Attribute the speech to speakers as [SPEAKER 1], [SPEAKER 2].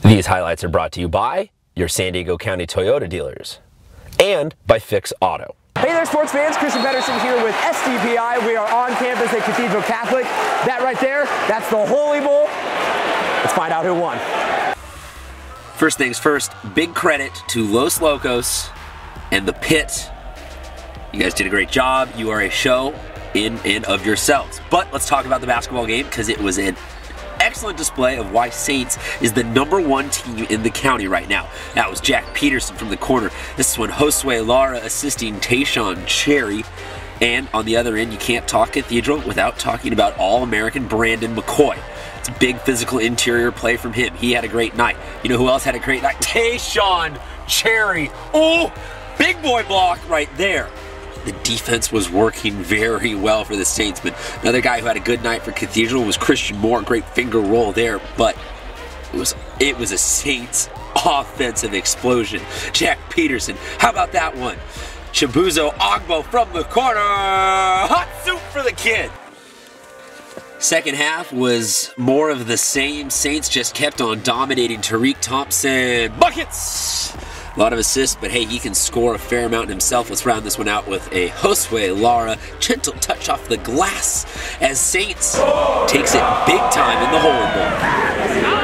[SPEAKER 1] These highlights are brought to you by your San Diego County Toyota dealers and by Fix Auto.
[SPEAKER 2] Hey there, sports fans. Christian Pedersen here with SDPI. We are on campus at Cathedral Catholic. That right there, that's the Holy Bowl. Let's find out who won.
[SPEAKER 3] First things first, big credit to Los Locos and the Pit. You guys did a great job. You are a show in and of yourselves. But let's talk about the basketball game, because it was an excellent display of why Saints is the #1 team in the county right now. That was Jack Peterson from the corner. This is when Josue Lara assisting Tayshawn Cherry. And on the other end, you can't talk Cathedral without talking about All-American Brandon McCoy. It's a big physical interior play from him. He had a great night. You know who else had a great night? Tayshawn Cherry. Oh, big boy block right there. The defense was working very well for the Saints, but another guy who had a good night for Cathedral was Christian Moore. Great finger roll there, but it was a Saints offensive explosion. Jack Peterson, how about that one? Chibuzo Ogbo from the corner. Hot soup for the kid. Second half was more of the same. Saints just kept on dominating. Tariq Thompson, buckets! A lot of assists, but hey, he can score a fair amount himself. Let's round this one out with a Josue Lara gentle touch off the glass as Saints takes it big time in the Holy Bowl.